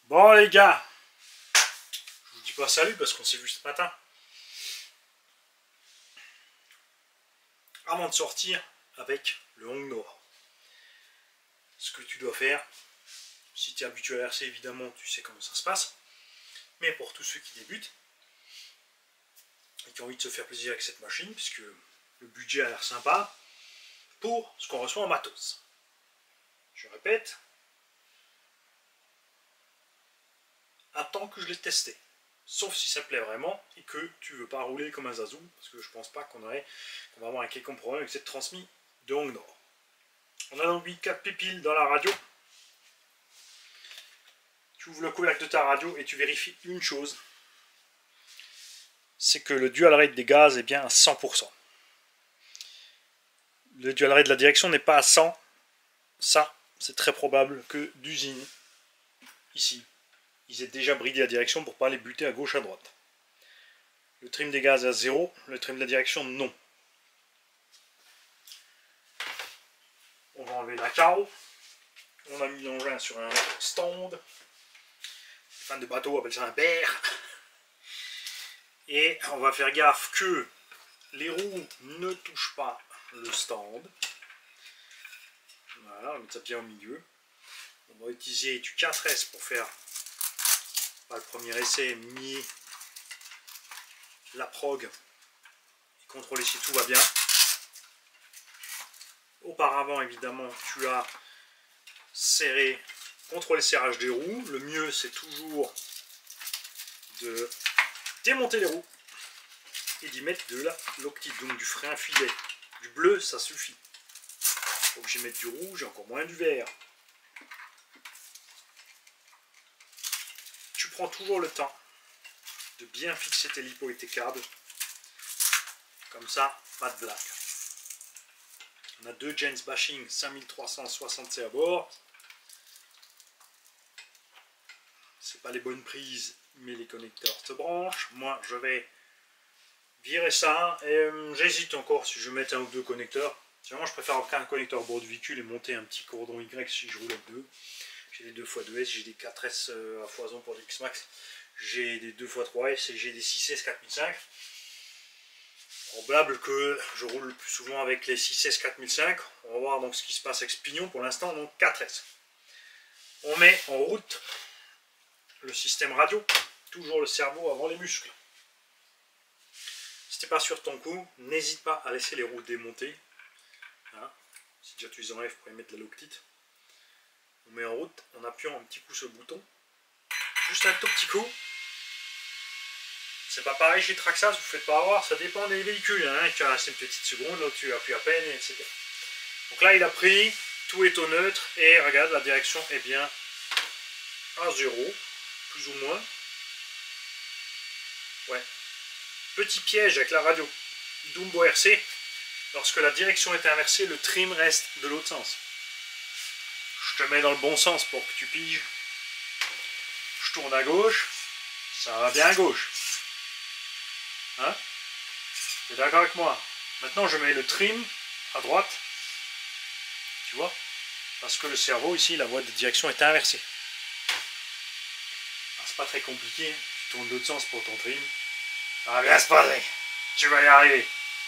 Bon les gars, je vous dis pas salut parce qu'on s'est vu ce matin. Avant de sortir avec le Hong Nord, ce que tu dois faire, si tu es habitué à l'RC évidemment tu sais comment ça se passe, mais pour tous ceux qui débutent et qui ont envie de se faire plaisir avec cette machine, puisque le budget a l'air sympa, pour ce qu'on reçoit en matos. Je répète, attends que je l'ai testé. Sauf si ça te plaît vraiment et que tu veux pas rouler comme un zazou, parce que je pense pas qu'on va avoir un quelconque problème avec cette transmise de Hong Nord. On a donc 4 pipiles dans la radio. Tu ouvres le couvercle de ta radio et tu vérifies une chose, c'est que le dual rate des gaz est bien à 100%. Le dual rate de la direction n'est pas à 100. Ça, c'est très probable que d'usine, ici, ils aient déjà bridé la direction pour ne pas les buter à gauche à droite. Le trim des gaz est à 0, le trim de la direction non. On va enlever la carreau. On a mis l'engin sur un stand. Les fans de bateau appellent ça un berre. Et on va faire gaffe que les roues ne touchent pas le stand. Voilà, on va mettre ça bien au milieu. On va utiliser du 4S pour faire le premier essai, mais la prog et contrôler si tout va bien. Auparavant, évidemment, tu as serré, contrôlé le serrage des roues. Le mieux, c'est toujours de démonter les roues et d'y mettre de la loctite, donc du frein filet. Du bleu, ça suffit. Faut que j'y mette du rouge et encore moins du vert. Tu prends toujours le temps de bien fixer tes lipots et tes câbles. Comme ça, pas de blague. On a deux Gens Bashing 5360C à bord. C'est pas les bonnes prises, mais les connecteurs se branchent. Moi, je vais virer ça. Et j'hésite encore si je mets un ou deux connecteurs. Sinon, je préfère avoir qu'un connecteur au bord du véhicule et monter un petit cordon Y si je roule avec deux. J'ai des 2x2S, j'ai des 4S à foison pour des X-Max. J'ai des 2x3S et j'ai des 6S 4005. Probable que je roule le plus souvent avec les 6S 4005. On va voir donc ce qui se passe avec ce pignon pour l'instant, donc 4S. On met en route le système radio, toujours le cerveau avant les muscles. Si tu n'es pas sûr de ton coup, n'hésite pas à laisser les roues démontées. Hein. Si déjà tu les enlèves pour y mettre la loctite. On met en route en appuyant un petit coup sur le bouton. Juste un tout petit coup. C'est pas pareil chez Traxxas, vous ne faites pas avoir, ça dépend des véhicules. Hein. Tu as resté une petite seconde, là tu appuies à peine, etc. Donc là il a pris, tout est au neutre, et regarde, la direction est bien à 0, plus ou moins. Ouais. Petit piège avec la radio Dumbo RC, lorsque la direction est inversée, le trim reste de l'autre sens. Je te mets dans le bon sens pour que tu piges. Je tourne à gauche, ça va bien à gauche. Hein? Tu es d'accord avec moi? Maintenant je mets le trim à droite. Tu vois? Parce que le cerveau ici, la voie de direction est inversée. C'est pas très compliqué. Tu tournes de l'autre sens pour ton trim. Ça va bien se passer. Tu vas y arriver.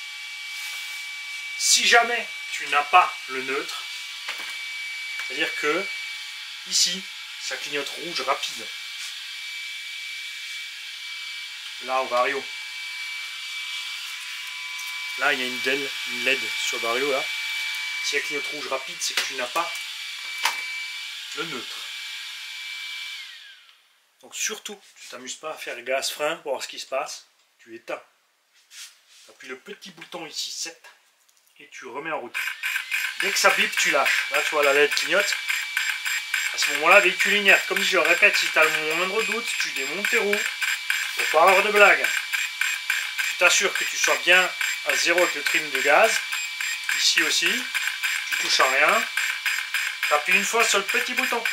Si jamais tu n'as pas le neutre, c'est-à-dire que ici, ça clignote rouge rapide. Là, au vario. Là, il y a une LED sur le vario. Là. Si elle clignote rouge rapide, c'est que tu n'as pas le neutre. Donc surtout, tu t'amuses pas à faire gaz-frein pour voir ce qui se passe. Tu éteins. Tu appuies le petit bouton ici, 7, et tu remets en route. Dès que ça bip, tu lâches. Là, tu vois, la LED clignote. À ce moment-là, véhicule inerte. Comme je le répète, si tu as le moindre doute, tu démontes tes roues. Pour pas avoir de blague. Tu t'assures que tu sois bien à 0 avec le trim de gaz. Ici aussi. Tu touches à rien. Tu appuies une fois sur le petit bouton.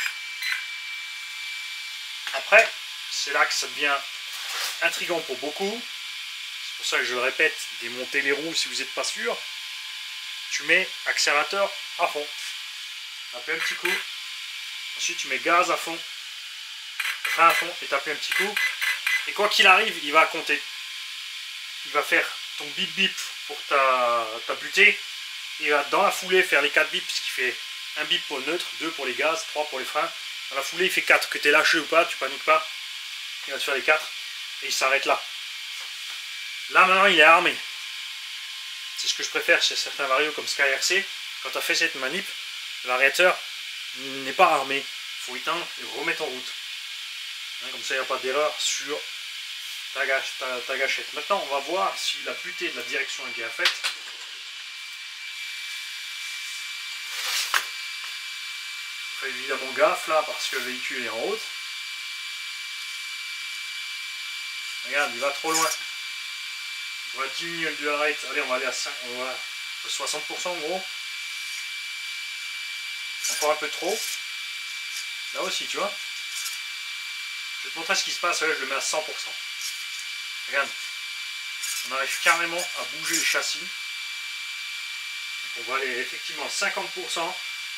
Après, c'est là que ça devient intriguant pour beaucoup. C'est pour ça que je le répète, démontez les roues si vous n'êtes pas sûr. Tu mets accélérateur à fond. Appuie un petit coup. Ensuite, tu mets gaz à fond. frein à fond et t'appuies un petit coup. Et quoi qu'il arrive, il va compter. Il va faire ton bip bip pour ta butée. Il va dans la foulée faire les 4 bips, ce qui fait un bip pour le neutre, 2 pour les gaz, 3 pour les freins. Dans la foulée, il fait 4. Que tu es lâché ou pas, tu paniques pas. Il va te faire les 4 et il s'arrête là. Là, maintenant, il est armé. C'est ce que je préfère chez certains varios comme Sky RC. Quand tu as fait cette manip, le variateur n'est pas armé. Il faut éteindre et remettre en route. Comme ça, il n'y a pas d'erreur sur ta gâchette. Maintenant, on va voir si la butée de la direction est bien faite. On fait évidemment gaffe là parce que le véhicule est en haute. Regarde, il va trop loin. On va diminuer le dual rate. Allez, on va aller à 5, on va à 60% en gros. Encore un peu trop. Là aussi, tu vois. Je vais te montrer ce qui se passe. Là, je le mets à 100%. Regarde. On arrive carrément à bouger le châssis. Donc on va aller effectivement à 50%.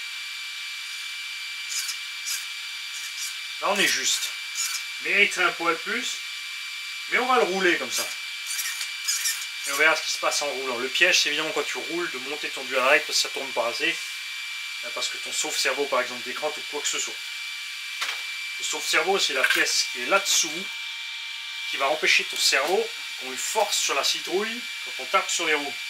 Là, on est juste. Mériterait un poil plus. Mais on va le rouler comme ça. Et on verra ce qui se passe en roulant. Le piège, c'est évidemment quand tu roules, de monter ton dual rate parce que ça tourne pas assez. Parce que ton sauve-cerveau, par exemple, d'écran ou quoi que ce soit. Le sauve-cerveau, c'est la pièce qui est là-dessous, qui va empêcher ton cerveau qu'on lui force sur la citrouille quand on tape sur les roues.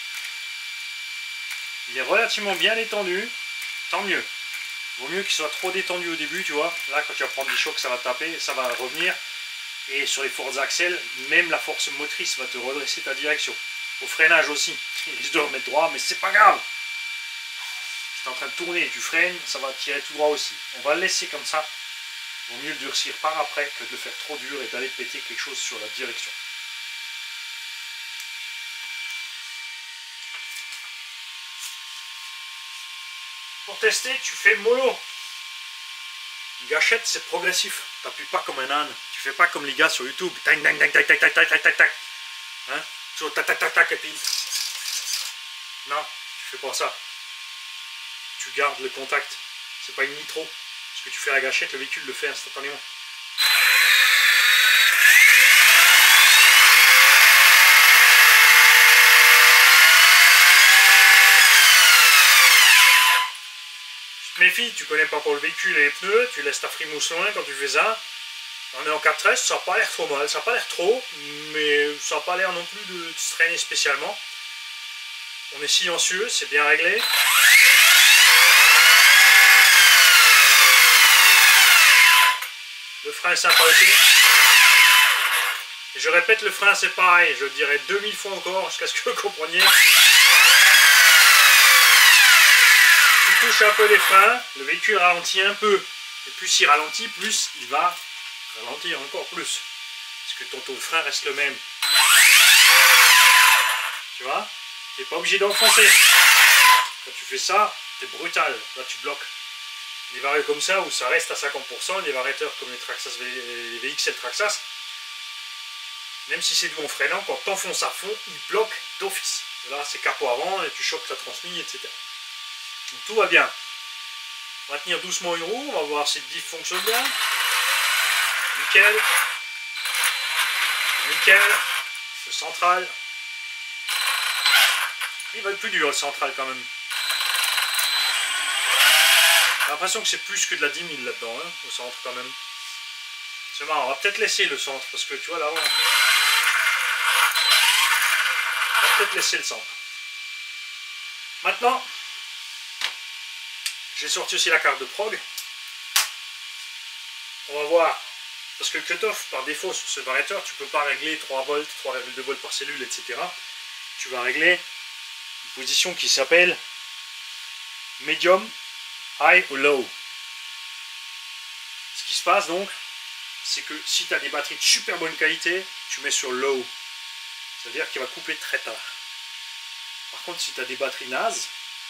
Il est relativement bien détendu, tant mieux. Vaut mieux qu'il soit trop détendu au début, tu vois. Là, quand tu vas prendre des chocs, ça va taper, ça va revenir. Et sur les forces axelles, même la force motrice va te redresser ta direction. Au freinage aussi, il risque de remettre droit, mais c'est pas grave. Si tu es en train de tourner et tu freines, ça va tirer tout droit aussi. On va le laisser comme ça. Il vaut mieux le durcir par après que de le faire trop dur et d'aller péter quelque chose sur la direction. Pour tester, tu fais mollo. Une gâchette, c'est progressif. Tu n'appuies pas comme un âne. Tu fais pas comme les gars sur YouTube. Tac, tac, tac, tac, tac, tac, tac, tac, tac, tac. Hein? Toujours tac, tac, tac, tac, et puis... Non, tu fais pas ça. Tu gardes le contact. C'est pas une nitro. Ce que tu fais à la gâchette, le véhicule le fait instantanément. Méfie, tu connais pas encore le véhicule et les pneus, tu laisses ta frimousse loin quand tu fais ça. On est en 4S, ça n'a pas l'air trop mal, ça n'a pas l'air trop, mais ça n'a pas l'air non plus de se traîner spécialement. On est silencieux, c'est bien réglé. Le frein est sympa aussi. Et je répète, le frein c'est pareil, je le dirai 2000 fois encore jusqu'à ce que vous compreniez. Tu touches un peu les freins, le véhicule ralentit un peu. Et plus il ralentit, plus il va ralentir encore plus. Parce que ton taux de frein reste le même. Tu vois? Tu n'es pas obligé d'enfoncer. Quand tu fais ça, tu es brutal. Là tu bloques. Les varios comme ça, où ça reste à 50%, les variateurs comme les Traxxas, les VXL Traxxas, même si c'est doux en freinant, quand tu enfonces à fond, il bloque d'office. Là c'est capot avant et tu choques la transmise, etc. Donc tout va bien. On va tenir doucement une roue, on va voir si le diff fonctionne bien. Nickel. Nickel. Le central. Il va être plus dur le central quand même. J'ai l'impression que c'est plus que de la 10 000 là-dedans, hein, au centre quand même. C'est marrant, on va peut-être laisser le centre, parce que tu vois là, on va peut-être laisser le centre. Maintenant, j'ai sorti aussi la carte de prog. On va voir, parce que le cutoff, par défaut sur ce variateur, tu ne peux pas régler 3 volts, 3,2 volts par cellule, etc. Tu vas régler une position qui s'appelle medium, high ou low. Ce qui se passe donc, c'est que si tu as des batteries de super bonne qualité, tu mets sur low. C'est-à-dire qu'il va couper très tard. Par contre, si tu as des batteries nazes,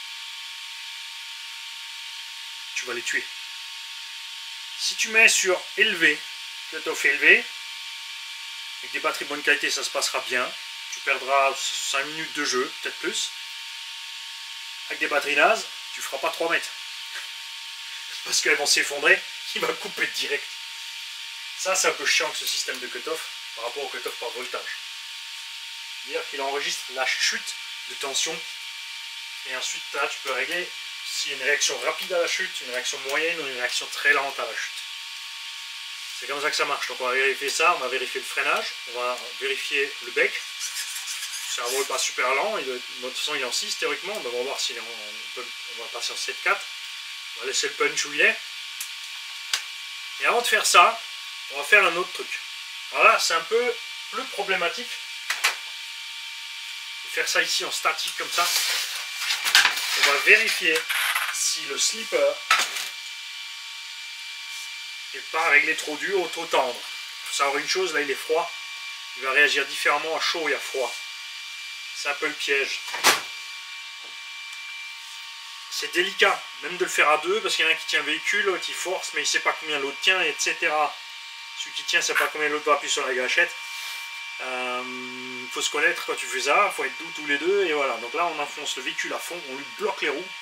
tu vas les tuer. Si tu mets sur élevé, cutoff élevé, avec des batteries de bonne qualité, ça se passera bien. Tu perdras 5 minutes de jeu, peut-être plus. Avec des batteries nazes, tu ne feras pas 3 mètres. Parce qu'elles vont s'effondrer, il va couper direct. Ça, c'est un peu chiant que ce système de cutoff par rapport au cutoff par voltage. C'est-à-dire qu'il enregistre la chute de tension. Et ensuite, là, tu peux régler s'il y a une réaction rapide à la chute, une réaction moyenne ou une réaction très lente à la chute. C'est comme ça que ça marche. Donc on va vérifier ça, on va vérifier le freinage, on va vérifier le bec. Le cerveau n'est pas super lent, de toute façon il est en 6 théoriquement, on va voir si on va passer en 7-4. On va laisser le punch où il est. Et avant de faire ça, on va faire un autre truc. Alors là, c'est un peu plus problématique de faire ça ici en statique comme ça. On va vérifier si le slipper n'est pas réglé trop dur ou trop tendre. Il faut savoir une chose, là il est froid. Il va réagir différemment à chaud et à froid. C'est un peu le piège. C'est délicat, même de le faire à deux, parce qu'il y en a un qui tient le véhicule, l'autre il force, mais il ne sait pas combien l'autre tient, etc. Celui qui tient ne sait pas combien l'autre va appuyer sur la gâchette. Il faut se connaître quand tu fais ça, il faut être doux tous les deux, et voilà. Donc là on enfonce le véhicule à fond, on lui bloque les roues.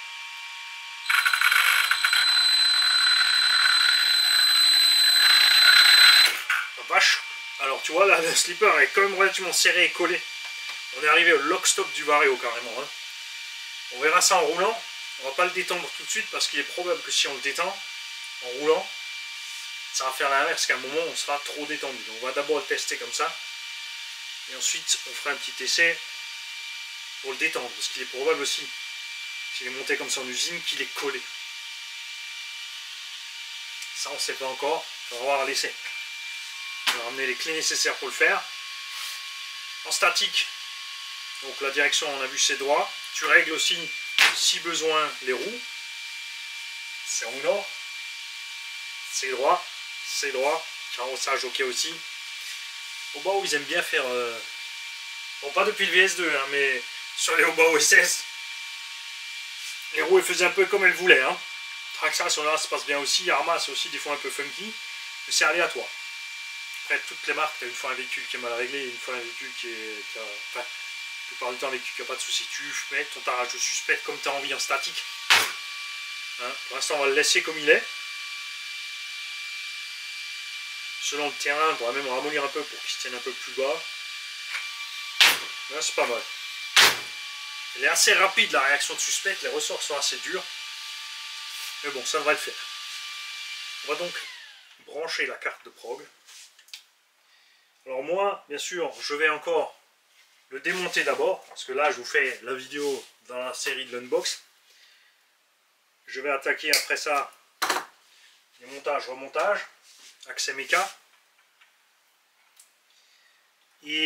Oh, vache. Alors tu vois là, le slipper est quand même relativement serré et collé. On est arrivé au lock-stop du Vario carrément. Hein. On verra ça en roulant. On va pas le détendre tout de suite parce qu'il est probable que si on le détend en roulant, ça va faire l'inverse, qu'à un moment on sera trop détendu. Donc on va d'abord le tester comme ça. Et ensuite on fera un petit essai pour le détendre. Parce qu'il est probable aussi, s'il est monté comme ça en usine, qu'il est collé. Ça on ne sait pas encore. On va voir l'essai. On va ramener les clés nécessaires pour le faire. En statique, donc la direction on a vu c'est droit. Tu règles aussi si besoin les roues. C'est en nord. C'est droit. C'est droit. Carrossage ok aussi. Au bas où ils aiment bien faire... Bon pas depuis le VS2 hein, mais sur les Hoba OSS, les roues elles faisaient un peu comme elles voulaient. Hein. Traxxas là ça se passe bien aussi. Arma c'est aussi des fois un peu funky. Mais c'est aléatoire. Après toutes les marques, tu as une fois un véhicule qui est mal réglé, une fois un véhicule qui est... Enfin, la plupart du temps, avec tu n'as pas de soucis, tu mets ton tarage de suspect comme tu as envie en statique. Hein, pour l'instant, on va le laisser comme il est. Selon le terrain, on pourra même ramollir un peu pour qu'il se tienne un peu plus bas. Là, c'est pas mal. Elle est assez rapide, la réaction de suspect. Les ressorts sont assez durs. Mais bon, ça devrait le faire. On va donc brancher la carte de prog. Alors moi, bien sûr, je vais encore le démonter d'abord, parce que là je vous fais la vidéo dans la série de l'unbox. Je vais attaquer après ça démontage, remontage, accès méca. Et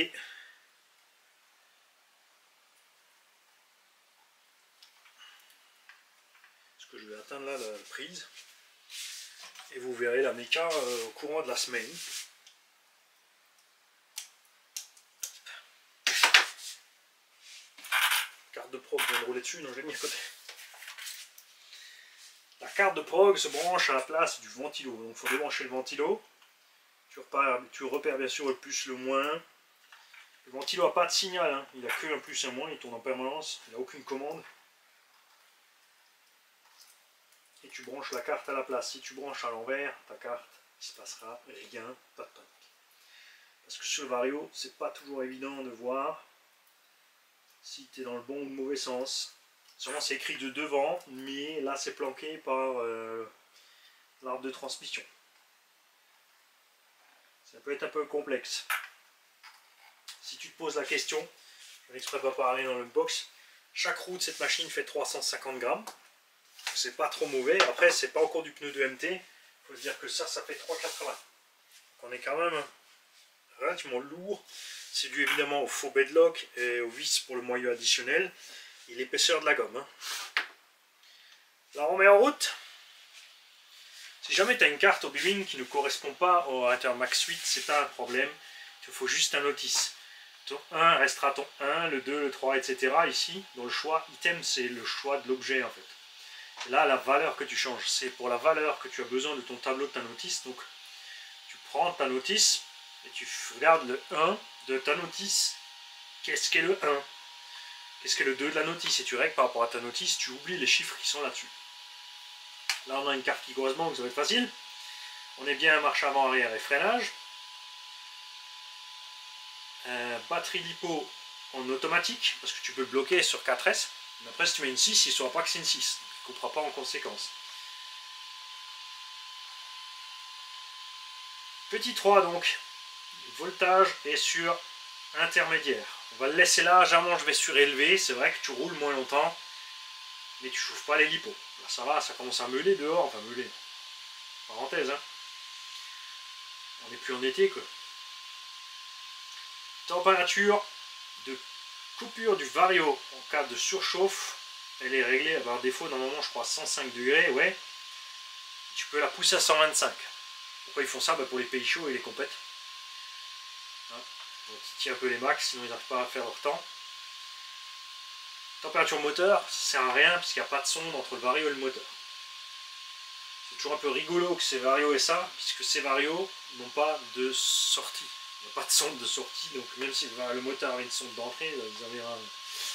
ce que je vais atteindre là la prise. Et vous verrez la méca au courant de la semaine. Carte de prog vient de rouler dessus, non je l'ai mis à côté. La carte de prog se branche à la place du ventilo. Donc il faut débrancher le ventilo. Tu repères bien sûr le plus, le moins. Le ventilo n'a pas de signal, hein. Il n'a que un plus et un moins, il tourne en permanence, il n'a aucune commande. Et tu branches la carte à la place. Si tu branches à l'envers, ta carte, il ne se passera rien, pas de panique. Parce que sur le Vario, c'est pas toujours évident de voir si tu es dans le bon ou le mauvais sens. Sûrement c'est écrit de devant, mais là c'est planqué par l'arbre de transmission. Ça peut être un peu complexe. Si tu te poses la question, je n'exprès pas parler dans le box, chaque roue de cette machine fait 350 grammes. C'est pas trop mauvais. Après, c'est pas encore du pneu de MT. Il faut se dire que ça fait 3,80. Donc on est quand même relativement lourd. C'est dû évidemment au faux bedlock et au vis pour le moyeu additionnel et l'épaisseur de la gomme. Hein. Là, on met en route. Si jamais tu as une carte au Biming qui ne correspond pas au Intermax 8, c'est pas un problème. Il te faut juste un notice. Ton 1 restera ton 1, le 2, le 3, etc. Ici, dans le choix item, c'est le choix de l'objet en fait. Et là, la valeur que tu changes, c'est pour la valeur que tu as besoin de ton tableau de ta notice. Donc, tu prends ta notice et tu regardes le 1 de ta notice. Qu'est-ce qu'est le 1? Qu'est-ce qu'est le 2 de la notice? Et tu règles par rapport à ta notice, tu oublies les chiffres qui sont là-dessus. Là, on a une carte qui correspond, donc ça va être facile. On est bien marche avant, arrière et freinage. Batterie lipo en automatique, parce que tu peux bloquer sur 4S. Mais après, si tu mets une 6, il ne saura pas que c'est une 6. Donc, il ne coupera pas en conséquence. Petit 3 donc. Voltage est sur intermédiaire. On va le laisser là. Généralement, je vais surélever. C'est vrai que tu roules moins longtemps. Mais tu chauffes pas les lipos. Là, ça va, ça commence à meuler dehors. Enfin, meuler. Parenthèse, hein. On n'est plus en été, quoi. Température de coupure du vario en cas de surchauffe. Elle est réglée, par défaut, normalement, je crois, 105 degrés, ouais. Tu peux la pousser à 125. Pourquoi ils font ça? Pour les pays chauds et les compètes. Hein, donc, ils tirent un peu les max, sinon ils n'arrivent pas à faire leur temps. Température moteur, ça sert à rien, puisqu'il n'y a pas de sonde entre le vario et le moteur. C'est toujours un peu rigolo que ces varios aient ça, puisque ces varios n'ont pas de sortie. Il n'y a pas de sonde de sortie, donc même si le moteur avait une sonde d'entrée, vous avez un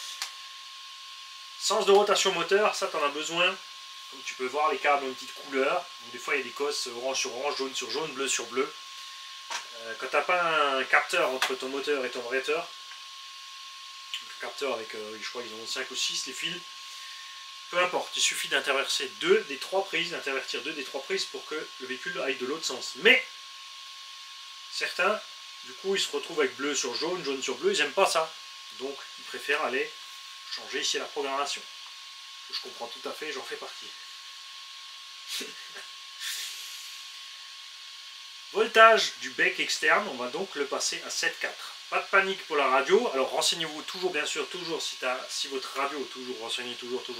sens de rotation moteur, ça tu en as besoin. Comme tu peux voir, les câbles ont une petite couleur. Donc, des fois il y a des cosses orange sur orange, jaune sur jaune, bleu sur bleu. Quand tu n'as pas un capteur entre ton moteur et ton variateur, le capteur avec, je crois qu'ils ont 5 ou 6 les fils, peu importe, il suffit d'intervertir deux des trois prises pour que le véhicule aille de l'autre sens. Mais certains, du coup, ils se retrouvent avec bleu sur jaune, jaune sur bleu, ils n'aiment pas ça. Donc, ils préfèrent aller changer ici la programmation. Je comprends tout à fait, j'en fais partie. Voltage du bec externe, on va donc le passer à 7,4. Pas de panique pour la radio. Alors renseignez-vous toujours, bien sûr, toujours si votre radio, toujours renseignez.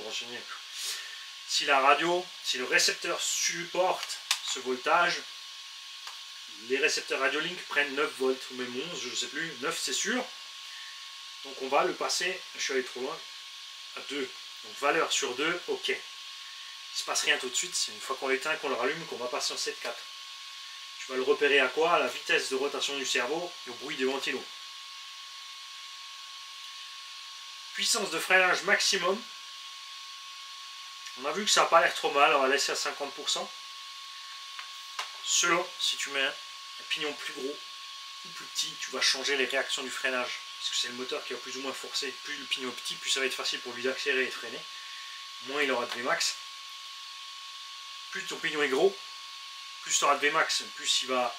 Si la radio, si le récepteur supporte ce voltage, les récepteurs Radiolink prennent 9 volts ou même 11, je ne sais plus, 9 c'est sûr. Donc on va le passer, je suis allé trop loin, à 2. Donc valeur sur 2, ok. Il ne se passe rien tout de suite, c'est une fois qu'on l'éteint, qu'on le rallume, qu'on va passer en 7,4. Tu vas le repérer à quoi? À la vitesse de rotation du cerveau et au bruit des ventilos. Puissance de freinage maximum. On a vu que ça n'a pas l'air trop mal, on va laisser à 50%. Selon, si tu mets un pignon plus gros ou plus petit, tu vas changer les réactions du freinage. Parce que c'est le moteur qui va plus ou moins forcer. Plus le pignon est petit, plus ça va être facile pour lui d'accélérer et de freiner. Moins il aura de Vmax. Plus ton pignon est gros, plus tu auras de Vmax, plus il va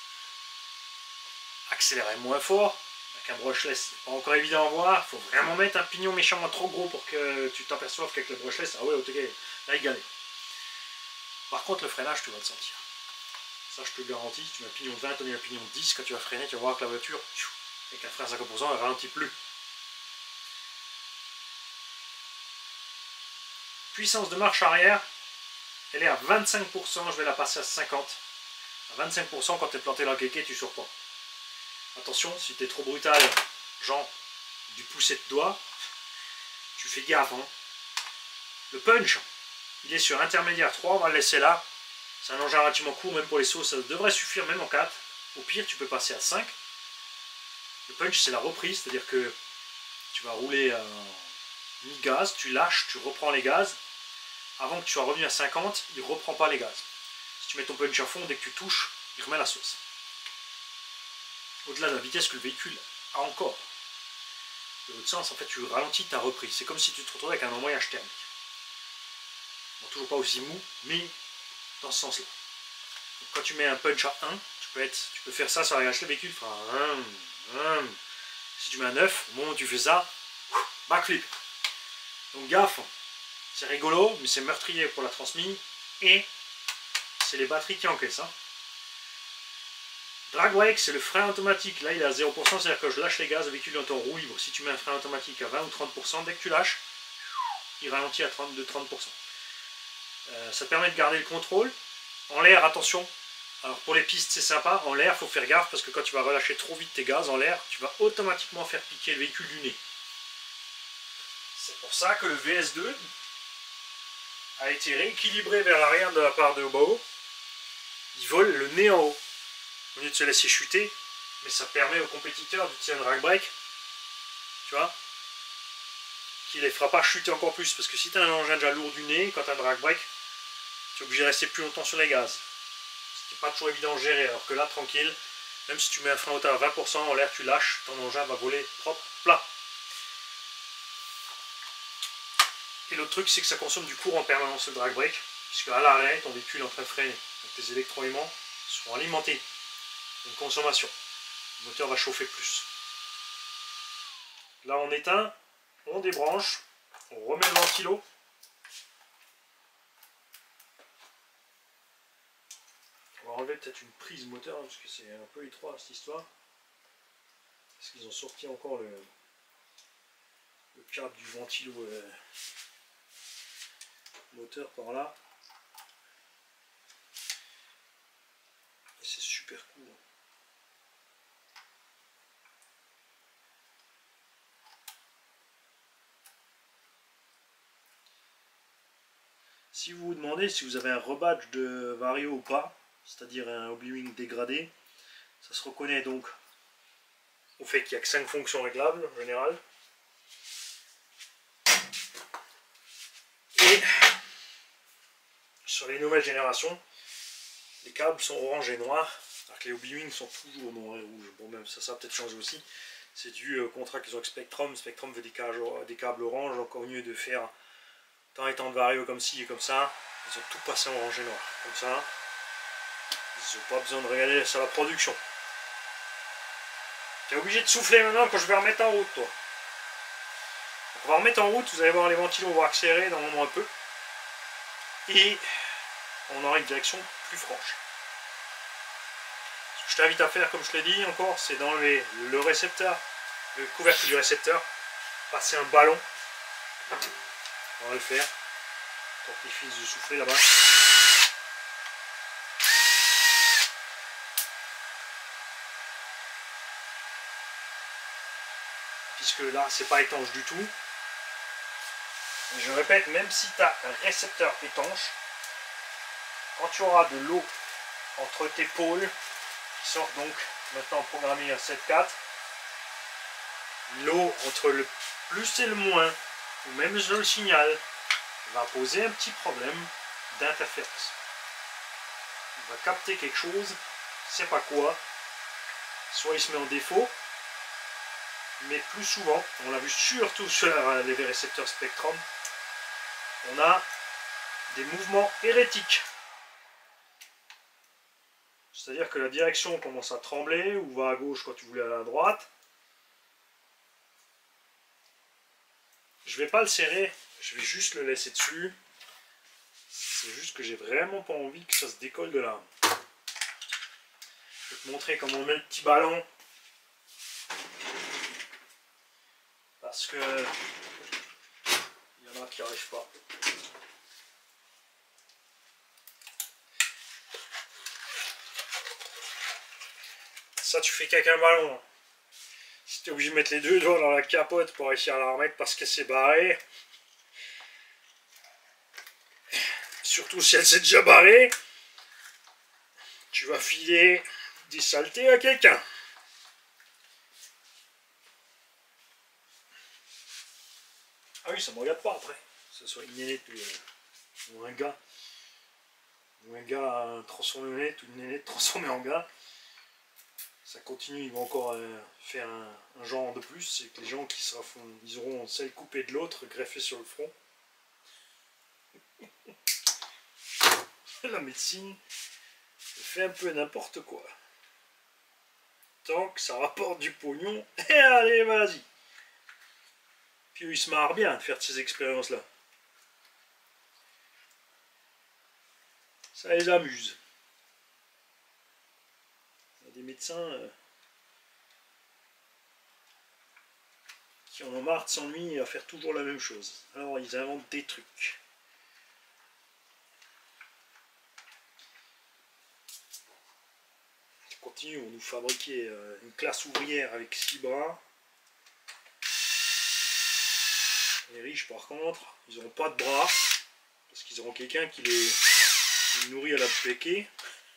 accélérer moins fort. Avec un brushless, c'est pas encore évident à voir. Il faut vraiment mettre un pignon méchamment trop gros pour que tu t'aperçoives qu'avec le brushless, ah ouais, ok, là il galère. Par contre, le freinage, tu vas le sentir. Ça, je te le garantis. Si tu mets un pignon de 20, tu mets un pignon de 10, quand tu vas freiner, tu vas voir que la voiture, avec un frein à 50%, elle ralentit plus. Puissance de marche arrière, elle est à 25%, je vais la passer à 50%. À 25%, quand tu es planté dans le kéké, tu ne sors pas. Attention, si tu es trop brutal, genre du poussé de doigt, tu fais gaffe. Hein. Le punch, il est sur intermédiaire 3, on va le laisser là. C'est un engin relativement court, même pour les sauts, ça devrait suffire même en 4. Au pire, tu peux passer à 5. Le punch, c'est la reprise, c'est-à-dire que tu vas rouler mi-gaz, tu lâches, tu reprends les gaz. Avant que tu sois revenu à 50, il ne reprend pas les gaz. Si tu mets ton punch à fond, dès que tu touches, il remet la sauce. Au-delà de la vitesse que le véhicule a encore. De l'autre sens, en fait, tu ralentis ta reprise. C'est comme si tu te retrouvais avec un embrayage thermique. Bon, toujours pas aussi mou, mais dans ce sens-là. Quand tu mets un punch à 1, tu peux faire ça sur la gâche, le véhicule fera un. Si tu mets un 9, au moment où tu fais ça, backflip. Donc gaffe, c'est rigolo, mais c'est meurtrier pour la transmise et c'est les batteries qui encaissent. Hein. Drag brake, c'est le frein automatique. Là, il est à 0%, c'est-à-dire que je lâche les gaz, le véhicule est en roue libre. Si tu mets un frein automatique à 20 ou 30%, dès que tu lâches, il ralentit à 30%. Ça te permet de garder le contrôle. En l'air, attention. Alors pour les pistes, c'est sympa. En l'air, il faut faire gaffe parce que quand tu vas relâcher trop vite tes gaz en l'air, tu vas automatiquement faire piquer le véhicule du nez. C'est pour ça que le VS2 a été rééquilibré vers l'arrière de la part de haut. Il vole le nez en haut. Au lieu de se laisser chuter, mais ça permet aux compétiteurs d'utiliser un drag brake, tu vois, qui les fera pas chuter encore plus. Parce que si tu as un engin déjà lourd du nez, quand tu as un drag brake, tu es obligé de rester plus longtemps sur les gaz. C'est pas toujours évident à gérer, alors que là, tranquille, même si tu mets un frein auto à 20%, en l'air tu lâches, ton engin va voler propre, plat. Et l'autre truc, c'est que ça consomme du courant en permanence, le drag brake, puisque à l'arrêt, ton véhicule est en train de freiner. Donc tes électroaimants seront alimentés d'une consommation. Le moteur va chauffer plus. Là, on éteint, on débranche, on remet le ventilo. On va enlever peut-être une prise moteur, parce que c'est un peu étroit cette histoire. Parce qu'ils ont sorti encore le câble du ventilo moteur par là. Et c'est super cool. Si vous vous demandez si vous avez un rebadge de Vario ou pas, c'est-à-dire un Obi-Wing dégradé, ça se reconnaît donc au fait qu'il n'y a que 5 fonctions réglables en général. Et sur les nouvelles générations, les câbles sont orange et noir, alors que les Obi-Wing sont toujours noirs et rouges. Bon, même ça va peut-être changer aussi. C'est dû au contrat qu'ils ont avec Spectrum. Spectrum veut des câbles orange, encore mieux de faire tant et tant de Vario comme ci et comme ça. Ils ont tout passé en orange et noir, comme ça. Ils n'ont pas besoin de regarder sur la production. Tu es obligé de souffler maintenant quand je vais remettre en route, toi. Donc on va remettre en route, vous allez voir les ventilos vont accélérer dans le moment un peu. Et on aura une direction plus franche. Ce que je t'invite à faire, comme je te l'ai dit encore, c'est d'enlever le récepteur, le couvercle du récepteur, passer un ballon. On va le faire. Pour qu'il finisse de souffler là-bas. Puisque là, c'est pas étanche du tout. Et je répète, même si tu as un récepteur étanche, quand tu auras de l'eau entre tes pôles, qui sortent donc maintenant programmés à 7.4, l'eau entre le plus et le moins, ou même le signal, va poser un petit problème d'interférence. Il va capter quelque chose, c'est pas quoi, soit il se met en défaut, mais plus souvent, on l'a vu surtout sur les récepteurs Spectrum, on a des mouvements hérétiques. C'est-à-dire que la direction commence à trembler ou va à gauche quand tu voulais aller à droite. Je vais pas le serrer, je vais juste le laisser dessus. C'est juste que j'ai vraiment pas envie que ça se décolle de là. Je vais te montrer comment on met le petit ballon. Parce que il y en a qui n'y arrivent pas. Ça, tu fais qu'avec un ballon. Si tu es obligé de mettre les deux doigts dans la capote pour réussir à la remettre parce que c'est barré. Surtout si elle s'est déjà barrée, tu vas filer des saletés à quelqu'un. Ah oui, ça me regarde pas après. Que ce soit une nénette ou un gars. Ou un gars transformé en nénette ou une nénette transformée en gars. Ça continue, ils vont encore faire un genre de plus. C'est que les gens qui ils auront celle coupée de l'autre, greffée sur le front. La médecine fait un peu n'importe quoi. Tant que ça rapporte du pognon, et allez, vas-y. Puis ils se marrent bien de faire ces expériences-là. Ça les amuse. Il y a des médecins qui en ont marre de s'ennuyer à faire toujours la même chose. Alors ils inventent des trucs. On continue, on nous fabriquer une classe ouvrière avec 6 bras. Les riches par contre, ils n'auront pas de bras. Parce qu'ils auront quelqu'un qui les nourrit à la béquée.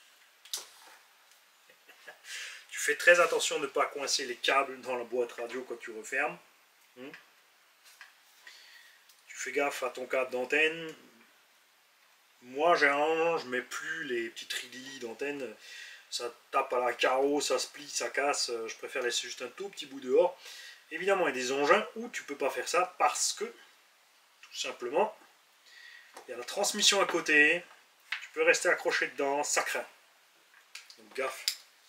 Tu fais très attention de ne pas coincer les câbles dans la boîte radio quand tu refermes. Tu fais gaffe à ton câble d'antenne. Moi, généralement, je mets plus les petites rillis d'antenne. Ça tape à la carreau, ça se plie, ça casse. Je préfère laisser juste un tout petit bout dehors. Évidemment, il y a des engins où tu peux pas faire ça parce que, tout simplement, il y a la transmission à côté. Tu peux rester accroché dedans, ça craint. Donc gaffe.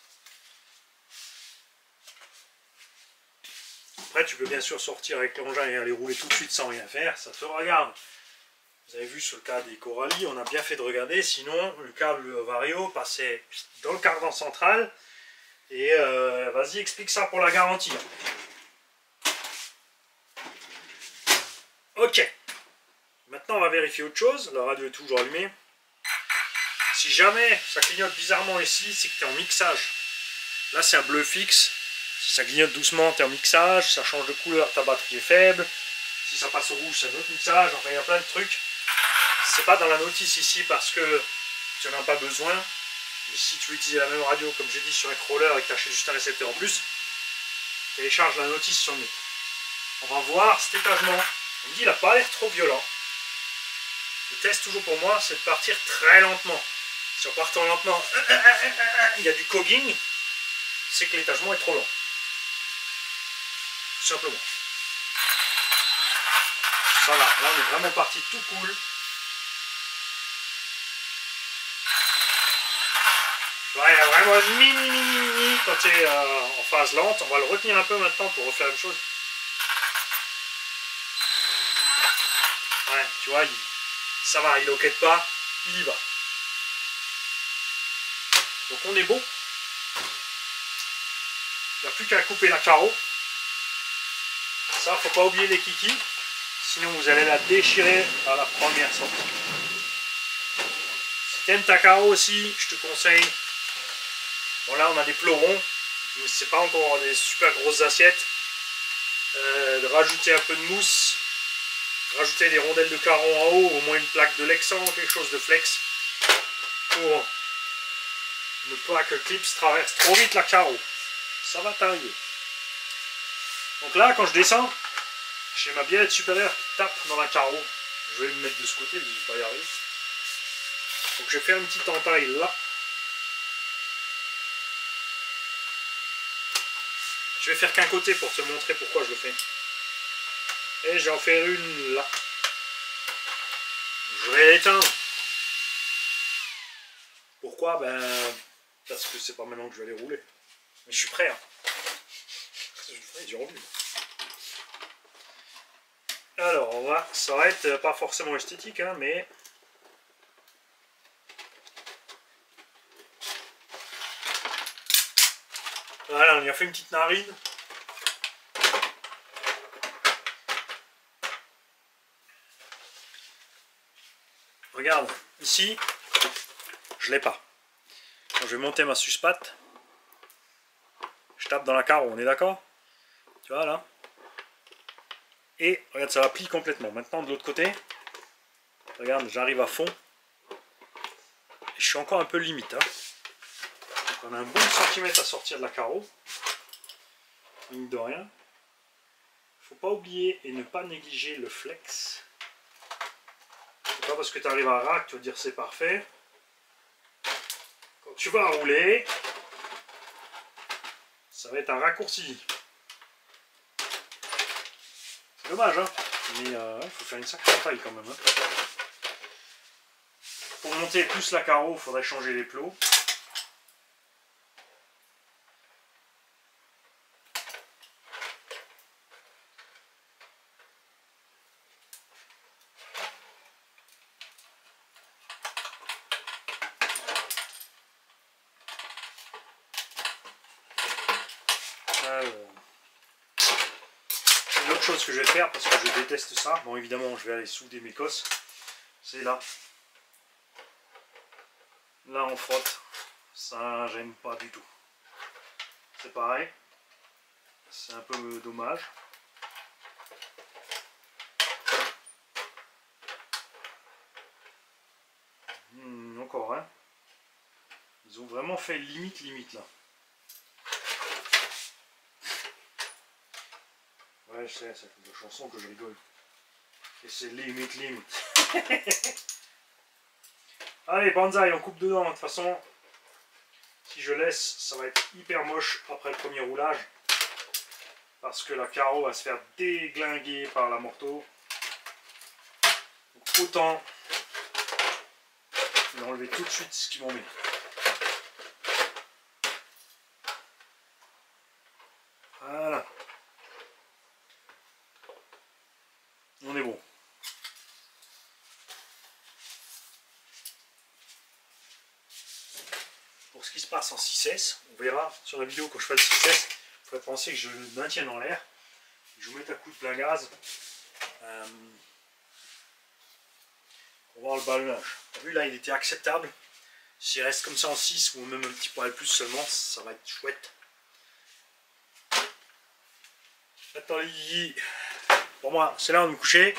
Après, tu peux bien sûr sortir avec l'engin et aller rouler tout de suite sans rien faire. Ça te regarde. Vous avez vu sur le cas des Coralie, on a bien fait de regarder. Sinon, le câble Vario passait dans le cardan central. Et vas-y, explique ça pour la garantie. Ok. Maintenant, on va vérifier autre chose. La radio est toujours allumée. Si jamais ça clignote bizarrement ici, c'est que tu es en mixage. Là, c'est un bleu fixe. Si ça clignote doucement, tu es en mixage. Ça change de couleur, ta batterie est faible. Si ça passe au rouge, c'est un autre mixage. Enfin, il y a plein de trucs. C'est pas dans la notice ici parce que tu n'en as pas besoin. Mais si tu veux utiliser la même radio, comme j'ai dit, sur un crawler et que tu achètes juste un récepteur en plus, télécharge la notice sur le net. On va voir cet étagement. On me dit, il n'a pas l'air trop violent. Le test, toujours pour moi, c'est de partir très lentement. Si on part lentement, il y a du cogging, c'est que l'étagement est trop long. Tout simplement. Ça va, là on est vraiment parti tout cool. Là, il y a vraiment un mini quand tu es en phase lente. On va le retenir un peu maintenant pour refaire la même chose. Ouais, tu vois, ça va, il loquette pas, il y va. Donc on est bon. Il n'y a plus qu'à couper la carreau. Ça, faut pas oublier les kikis. Sinon vous allez la déchirer à la première sortie. Si tu aimes ta carreau aussi, je te conseille. Bon là on a des pleurons. Mais c'est pas encore des super grosses assiettes. De rajouter un peu de mousse. Rajouter des rondelles de carreau en haut. Au moins une plaque de Lexan, quelque chose de flex. Pour ne pas que le clips traverse trop vite la carreau. Ça va t'arriver. Donc là, quand je descends, j'ai ma biellette supérieure qui tape dans la carreau. Je vais me mettre de ce côté, mais je ne vais pas y arriver. Donc je vais faire une petite entaille là. Je vais faire qu'un côté pour te montrer pourquoi je le fais. Et j'en fais une là. Je vais l'éteindre. Pourquoi? Ben, parce que c'est pas maintenant que je vais aller rouler. Mais je suis prêt. Hein. J'ai envie. Alors, ça va être pas forcément esthétique, hein, mais... Voilà, on y a fait une petite narine. Regarde, ici, je l'ai pas. Quand je vais monter ma suspate, je tape dans la carreau, on est d'accord? Tu vois là? Et regarde, ça la plie complètement. Maintenant de l'autre côté, regarde, j'arrive à fond. Et je suis encore un peu limite. Hein. Donc on a un bon centimètre à sortir de la carreau. Mine de rien. Faut pas oublier et ne pas négliger le flex. C'est pas parce que tu arrives à rack, tu vas dire c'est parfait. Quand tu vas rouler, ça va être un raccourci. C'est dommage, hein. Mais il faut faire une sacrée taille quand même. Hein. Pour monter plus la carreau, il faudrait changer les plots. Une autre chose que je vais faire, parce que je déteste ça, bon évidemment je vais aller souder mes cosses, c'est là. Là on frotte, ça j'aime pas du tout. C'est pareil, c'est un peu dommage. Encore hein. Ils ont vraiment fait limite là. Ouais je sais, c'est une chanson que je rigole. Et c'est limite. Allez, banzai, on coupe dedans. De toute façon, si je laisse, ça va être hyper moche après le premier roulage. Parce que la carreau va se faire déglinguer par la morteau. Donc, autant enlever tout de suite ce qui m'en met. Voilà. On est bon. Pour ce qui se passe en 6S, on verra sur la vidéo quand je fais le 6S, il faudrait penser que je le maintienne en l'air, que je vous mette à coup de plein gaz pour voir le ballonnage. T'as vu là, il était acceptable. S'il reste comme ça en 6 ou même un petit poil plus seulement, ça va être chouette. Attends, pour moi, c'est l'heure de me coucher.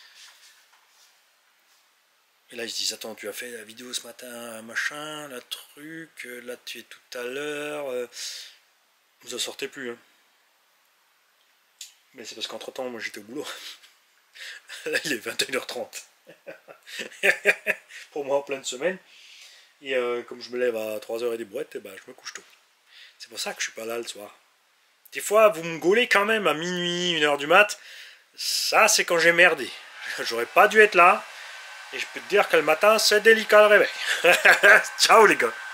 Et là, ils se disent, attends, tu as fait la vidéo ce matin, machin, la truc, là, tu es tout à l'heure. Vous en sortez plus. Hein. Mais c'est parce qu'entre temps, moi, j'étais au boulot. Là, il est 21h30. Pour moi, en pleine semaine. Et comme je me lève à 3h et des brouettes, eh ben, je me couche tôt. C'est pour ça que je suis pas là le soir. Des fois, vous me gaulez quand même à minuit, 1h du mat. Ça, c'est quand j'ai merdé. J'aurais pas dû être là. Et je peux te dire que le matin, c'est délicat le réveil. Ciao les gars.